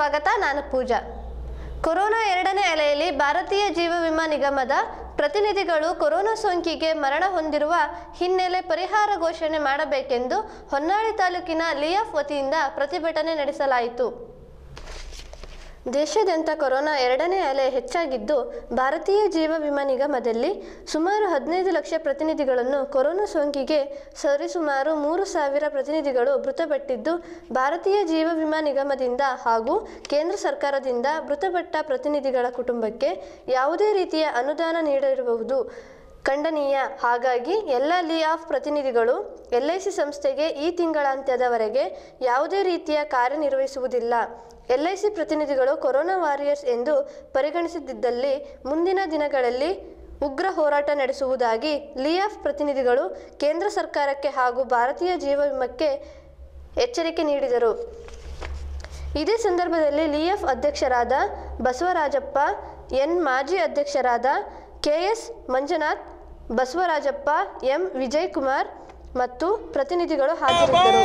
ಸ್ವಾಗತ. ನಾನು ಪೂಜಾ. ಕೊರೋನಾ ಎರಡನೇ ಅಲೆಯಲ್ಲಿ ಭಾರತೀಯ ಜೀವ ವಿಮಾ ನಿಗಮದ ಪ್ರತಿನಿಧಿಗಳು ಕೊರೋನಾ ಸೋಂಕಿಗೆ ಮರಣ ಹೊಂದಿರುವ ಹಿನ್ನೆಲೆ ಪರಿಹಾರ ಘೋಷಣೆ ಮಾಡಬೇಕೆಂದು ಹೊನ್ನಾಳಿ ತಾಲೂಕಿನ ಲಿಯಾಫ್ ವತಿಯಿಂದ ಪ್ರತಿಭಟನೆ ನಡೆಸಲಾಯಿತು. ದೇಶಾದ್ಯಂತ ಕೊರೋನಾ ಎರಡನೇ ಅಲೆ ಹೆಚ್ಚಾಗಿದ್ದು, ಭಾರತೀಯ ಜೀವ ವಿಮಾ ನಿಗಮದಲ್ಲಿ ಸುಮಾರು 15 ಲಕ್ಷ ಪ್ರತಿನಿಧಿಗಳನ್ನು ಕೊರೋನಾ ಸೋಂಕಿಗೆ ಸರಿಸುಮಾರು 3,000 ಪ್ರತಿನಿಧಿಗಳು ಮೃತಪಟ್ಟಿದ್ದು, ಭಾರತೀಯ ಜೀವ ವಿಮಾ ನಿಗಮದಿಂದ ಹಾಗೂ ಕೇಂದ್ರ ಸರ್ಕಾರದಿಂದ ಮೃತಪಟ್ಟ ಪ್ರತಿನಿಧಿಗಳ ಕುಟುಂಬಕ್ಕೆ ಯಾವುದೇ ರೀತಿಯ ಅನುದಾನ ನೀಡಿರುವುದು ಖಂಡನೀಯ. ಹಾಗಾಗಿ ಎಲ್ಲ ಲಿಯಾಫ್ ಪ್ರತಿನಿಧಿಗಳು LIC ಸಂಸ್ಥೆಗೆ ಈ ತಿಂಗಳಾಂತ್ಯದವರೆಗೆ ಯಾವುದೇ ರೀತಿಯ ಕಾರ್ಯನಿರ್ವಹಿಸುವುದಿಲ್ಲ. LIC ಪ್ರತಿನಿಧಿಗಳು ಕೊರೋನಾ ವಾರಿಯರ್ಸ್ ಎಂದು ಪರಿಗಣಿಸಿದ್ದಲ್ಲಿ ಮುಂದಿನ ದಿನಗಳಲ್ಲಿ ಉಗ್ರ ಹೋರಾಟ ನಡೆಸುವುದಾಗಿ ಲಿಯಾಫ್ ಪ್ರತಿನಿಧಿಗಳು ಕೇಂದ್ರ ಸರ್ಕಾರಕ್ಕೆ ಹಾಗೂ ಭಾರತೀಯ ಜೀವ ವಿಮಾಕ್ಕೆ ಎಚ್ಚರಿಕೆ ನೀಡಿದರು. ಇದೇ ಸಂದರ್ಭದಲ್ಲಿ ಲಿಯಾಫ್ ಅಧ್ಯಕ್ಷರಾದ ಬಸವರಾಜಪ್ಪ ಎನ್, ಮಾಜಿ ಅಧ್ಯಕ್ಷರಾದ KS ಮಂಜುನಾಥ್, ಬಸವರಾಜಪ್ಪ ಎಂ, ವಿಜಯ್ ಕುಮಾರ್ ಮತ್ತು ಪ್ರತಿನಿಧಿಗಳು ಹಾಜರಿದ್ದರು.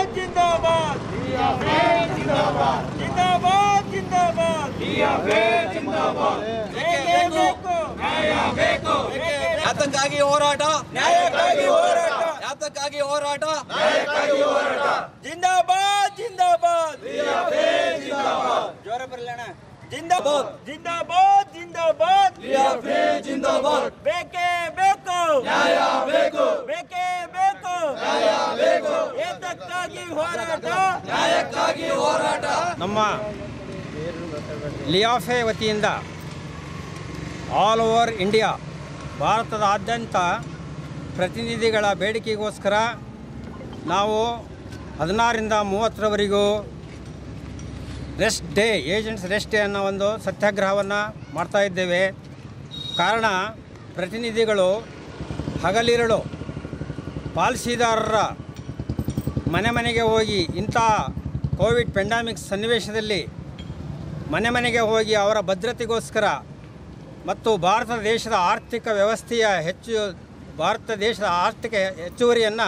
ಯಾತಕ್ಕಾಗಿ ಹೋರಾಟ, ನ್ಯಾಯಕ್ಕಾಗಿ ಹೋರಾಟ, ಯಾತಕ್ಕಾಗಿ ಹೋರಾಟ, ನ್ಯಾಯಕ್ಕಾಗಿ ಹೋರಾಟ. ಜಿಂದಾಬಾದ್ ಜಿಂದಾಬಾದ್ ಜಿಂದಾಬಾದ್, ಜೋರ ಬರಲಣ್ಣ. ಜಿಂದಾಬಾದ್ ಜಿಂದಾಬಾದ್ ಜಿಂದಾಬಾದ್ ಜಿಂದಾಬಾದ್. ಬೇಕೇ ಬೇಕು ನ್ಯಾಯ, ಬೇಕು ಬೇಕೇ ಬೇಕು ನ್ಯಾಯ, ಬೇಕು. ಏತಕ್ಕಾಗಿ ಹೋರಾಟ, ನ್ಯಾಯಕ್ಕಾಗಿ ಹೋರಾಟ. ನಮ್ಮ ಲಿಯಾಫೆ ವತಿಯಿಂದ ಆಲ್ ಓವರ್ ಇಂಡಿಯಾ, ಭಾರತದಾದ್ಯಂತ ಪ್ರತಿನಿಧಿಗಳ ಬೇಡಿಕೆಗೋಸ್ಕರ ನಾವು 16ರಿಂದ 30ರವರೆಗೂ rest day, agents rest day ಅನ್ನೋ ಒಂದು ಸತ್ಯಾಗ್ರಹವನ್ನು ಮಾಡ್ತಾಯಿದ್ದೇವೆ. ಕಾರಣ, ಪ್ರತಿನಿಧಿಗಳು ಹಗಲಿರುಳು ಪಾಲಿಸಿದಾರರ ಮನೆಗೆ ಹೋಗಿ ಇಂಥ ಕೋವಿಡ್ ಪೆಂಡಮಿಕ್ ಸನ್ನಿವೇಶದಲ್ಲಿ ಮನೆಗೆ ಹೋಗಿ ಅವರ ಭದ್ರತೆಗೋಸ್ಕರ ಮತ್ತು ಭಾರತ ದೇಶದ ಆರ್ಥಿಕ ವ್ಯವಸ್ಥೆಯ ಆರ್ಥಿಕ ಹೆಚ್ಚುವರಿಯನ್ನು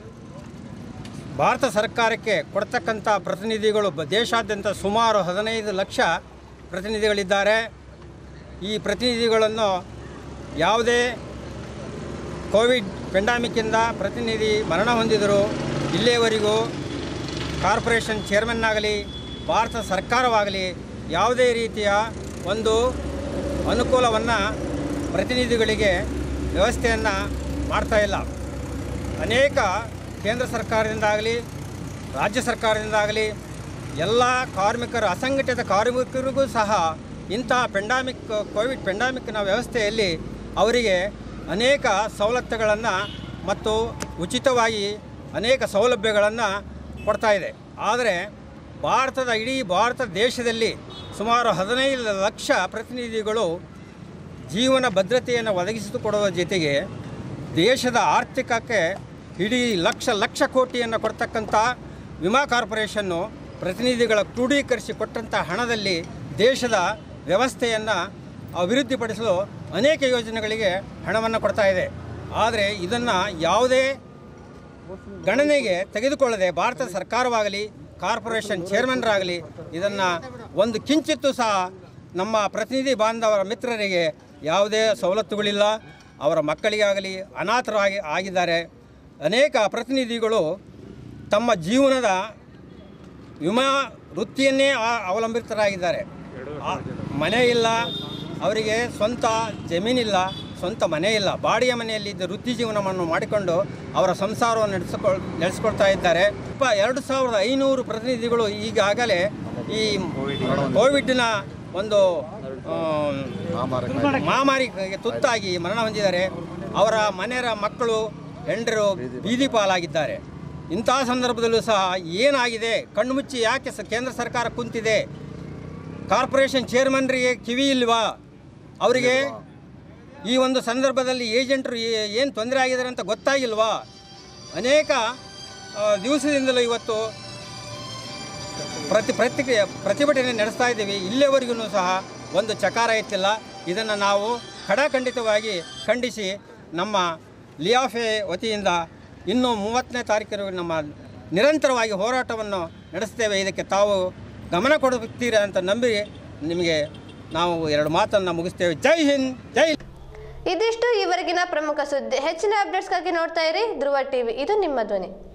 ಭಾರತ ಸರ್ಕಾರಕ್ಕೆ ಕೊಡ್ತಕ್ಕಂಥ ಪ್ರತಿನಿಧಿಗಳು ದೇಶಾದ್ಯಂತ ಸುಮಾರು 15 ಲಕ್ಷ ಪ್ರತಿನಿಧಿಗಳಿದ್ದಾರೆ. ಈ ಪ್ರತಿನಿಧಿಗಳನ್ನು ಯಾವುದೇ ಕೋವಿಡ್ ಪೆಂಡಮಿಕ್ಕಿಂದ ಪ್ರತಿನಿಧಿ ಮರಣ ಹೊಂದಿದರು ಇಲ್ಲಿಯವರೆಗೂ ಕಾರ್ಪೊರೇಷನ್ ಚೇರ್ಮನ್ನಾಗಲಿ ಭಾರತ ಸರ್ಕಾರವಾಗಲಿ ಯಾವುದೇ ರೀತಿಯ ಒಂದು ಅನುಕೂಲವನ್ನು ಪ್ರತಿನಿಧಿಗಳಿಗೆ ವ್ಯವಸ್ಥೆಯನ್ನು ಮಾಡ್ತಾಯಿಲ್ಲ. ಅನೇಕ ಕೇಂದ್ರ ಸರ್ಕಾರದಿಂದಾಗಲಿ ರಾಜ್ಯ ಸರ್ಕಾರದಿಂದಾಗಲಿ ಎಲ್ಲ ಕಾರ್ಮಿಕರು, ಅಸಂಘಟಿತ ಕಾರ್ಮಿಕರಿಗೂ ಸಹ ಇಂಥ ಕೋವಿಡ್ ಪೆಂಡಮಿಕ್ನ ವ್ಯವಸ್ಥೆಯಲ್ಲಿ ಅವರಿಗೆ ಅನೇಕ ಸವಲತ್ತುಗಳನ್ನು ಮತ್ತು ಉಚಿತವಾಗಿ ಅನೇಕ ಸೌಲಭ್ಯಗಳನ್ನು ಕೊಡ್ತಾಯಿದೆ. ಆದರೆ ಇಡೀ ಭಾರತ ದೇಶದಲ್ಲಿ ಸುಮಾರು 15 ಲಕ್ಷ ಪ್ರತಿನಿಧಿಗಳು ಜೀವನ ಭದ್ರತೆಯನ್ನು ಒದಗಿಸಿಕೊಡುವ ಜೊತೆಗೆ ದೇಶದ ಆರ್ಥಿಕಕ್ಕೆ ಇಡೀ ಲಕ್ಷ ಕೋಟಿಯನ್ನು ಕೊಡ್ತಕ್ಕಂಥ ವಿಮಾ ಕಾರ್ಪೊರೇಷನ್ನು ಪ್ರತಿನಿಧಿಗಳ ಕ್ರೋಢೀಕರಿಸಿ ಕೊಟ್ಟಂಥ ಹಣದಲ್ಲಿ ದೇಶದ ವ್ಯವಸ್ಥೆಯನ್ನು ಅಭಿವೃದ್ಧಿಪಡಿಸಲು ಅನೇಕ ಯೋಜನೆಗಳಿಗೆ ಹಣವನ್ನು ಕೊಡ್ತಾ ಇದೆ. ಆದರೆ ಇದನ್ನು ಯಾವುದೇ ಗಣನೆಗೆ ತೆಗೆದುಕೊಳ್ಳದೆ ಭಾರತ ಸರ್ಕಾರವಾಗಲಿ ಕಾರ್ಪೊರೇಷನ್ ಚೇರ್ಮನ್ರಾಗಲಿ ಇದನ್ನು ಒಂದು ಕಿಂಚಿತ್ತೂ ಸಹ ನಮ್ಮ ಪ್ರತಿನಿಧಿ ಬಾಂಧವರ ಮಿತ್ರರಿಗೆ ಯಾವುದೇ ಸವಲತ್ತುಗಳಿಲ್ಲ. ಅವರ ಮಕ್ಕಳಿಗಾಗಲಿ ಅನಾಥರಾಗಿ ಆಗಿದ್ದಾರೆ. ಅನೇಕ ಪ್ರತಿನಿಧಿಗಳು ತಮ್ಮ ಜೀವನದ ವಿಮಾ ವೃತ್ತಿಯನ್ನೇ ಅವಲಂಬಿತರಾಗಿದ್ದಾರೆ. ಮನೆ ಇಲ್ಲ, ಅವರಿಗೆ ಸ್ವಂತ ಜಮೀನಿಲ್ಲ, ಸ್ವಂತ ಮನೆ ಇಲ್ಲ, ಬಾಡಿಗೆ ಮನೆಯಲ್ಲಿ ವೃತ್ತಿ ಜೀವನವನ್ನು ಮಾಡಿಕೊಂಡು ಅವರ ಸಂಸಾರವನ್ನು ನಡೆಸ್ಕೊಳ್ತಾ ಇದ್ದಾರೆ. 2,500 ಪ್ರತಿನಿಧಿಗಳು ಈಗಾಗಲೇ ಈ ಕೋವಿಡ್ನ ಒಂದು ಮಹಾಮಾರಿಗೆ ತುತ್ತಾಗಿ ಮರಣ ಹೊಂದಿದ್ದಾರೆ. ಅವರ ಮನೆಯ ಮಕ್ಕಳು ಹೆಂಡರು ಬೀದಿ ಪಾಲಾಗಿದ್ದಾರೆ. ಇಂಥ ಸಂದರ್ಭದಲ್ಲೂ ಸಹ ಏನಾಗಿದೆ, ಕಣ್ಣು ಮುಚ್ಚಿ ಯಾಕೆ ಕೇಂದ್ರ ಸರ್ಕಾರ ಕುಂತಿದೆ? ಕಾರ್ಪೊರೇಷನ್ ಚೇರ್ಮನ್ರಿಗೆ ಕಿವಿ ಇಲ್ವಾ? ಅವರಿಗೆ ಈ ಒಂದು ಸಂದರ್ಭದಲ್ಲಿ ಏಜೆಂಟರು ಏನು ತೊಂದರೆ ಆಗಿದ್ದಾರೆ ಅಂತ ಗೊತ್ತಾಗಿಲ್ವಾ? ಅನೇಕ ದಿವಸದಿಂದಲೂ ಇವತ್ತು ಪ್ರತಿಭಟನೆ ನಡೆಸ್ತಾ ಇದ್ದೀವಿ. ಇಲ್ಲಿಯವರೆಗೂ ಸಹ ಒಂದು ಚಕಾರ ಎತ್ತಿಲ್ಲ. ಇದನ್ನು ನಾವು ಖಡಾಖಂಡಿತವಾಗಿ ಖಂಡಿಸಿ ನಮ್ಮ ಲಿಯಾಫೆ ವತಿಯಿಂದ ಇನ್ನೂ 30ನೇ ತಾರೀಕಿನ ನಮ್ಮ ನಿರಂತರವಾಗಿ ಹೋರಾಟವನ್ನು ನಡೆಸ್ತೇವೆ. ಇದಕ್ಕೆ ತಾವು ಗಮನ ಕೊಡುತ್ತೀರಾ ಅಂತ ನಂಬಿ ನಿಮಗೆ ನಾವು 2 ಮಾತನ್ನು ಮುಗಿಸ್ತೇವೆ. ಜೈ ಹಿಂದ್, ಜೈ. ಇದಿಷ್ಟು ಈವರೆಗಿನ ಪ್ರಮುಖ ಸುದ್ದಿ. ಹೆಚ್ಚಿನ ಅಪ್ಡೇಟ್ಸ್ಗಾಗಿ ನೋಡ್ತಾ ಇರಿ ಧ್ರುವ ಟಿವಿ, ಇದು ನಿಮ್ಮ ಧ್ವನಿ.